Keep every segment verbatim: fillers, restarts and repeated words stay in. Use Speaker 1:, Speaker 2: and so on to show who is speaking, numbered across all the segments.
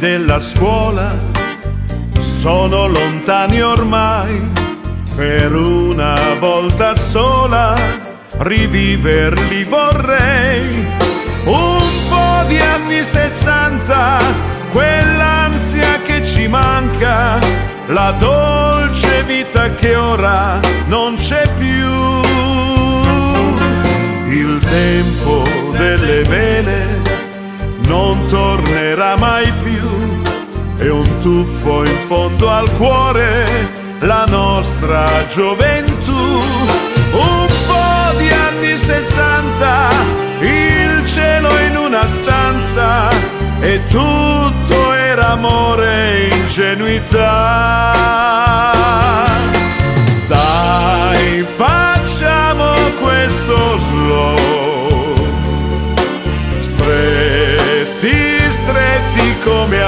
Speaker 1: della scuola sono lontani ormai, per una volta sola riviverli vorrei. Un po' di anni sessanta, quell'ansia che ci manca, la dolce vita che ora non c'è più. Il tempo delle vele non tornerà mai più, è un tuffo in fondo al cuore, la nostra gioventù. Un po' di anni sessanta, il cielo in una stanza e tutto era amore e ingenuità. Dai, facciamo questo slow, stretti, stretti come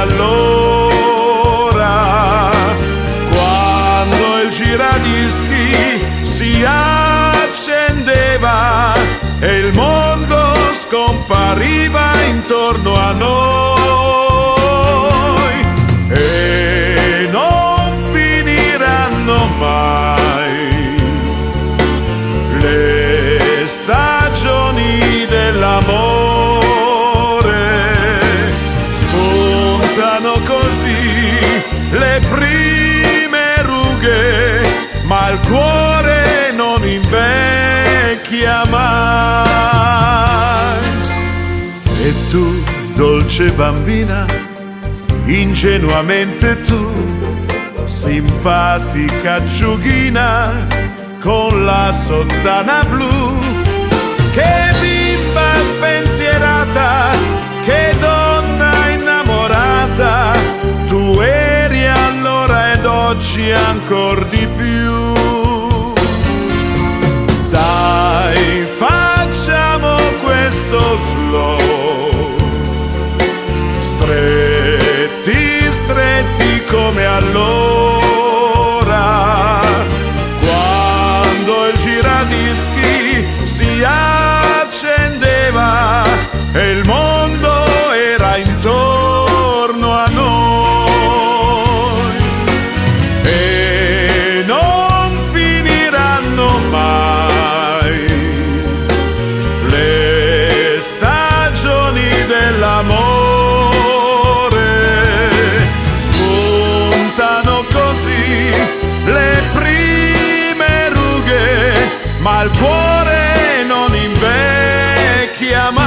Speaker 1: allora, quando il giradischi si accendeva e il mondo scompariva intorno a noi. E non finiranno mai le stagioni dell'amore, spuntano così le prime rughe, ma il cuore non invecchia mai. E tu, dolce bambina, ingenuamente tu, simpatica acciughina con la sottana blu, che bimba spensierata, che donna innamorata, tu eri allora ed oggi ancor di più. Dai, facciamo questo slow, stretti, stretti come allora, quando il giradischi si accendeva e il mondo era intorno a noi. E non finiranno mai le stagioni dell'amore, spuntano così le prime rughe, ma il cuore non invecchia mai.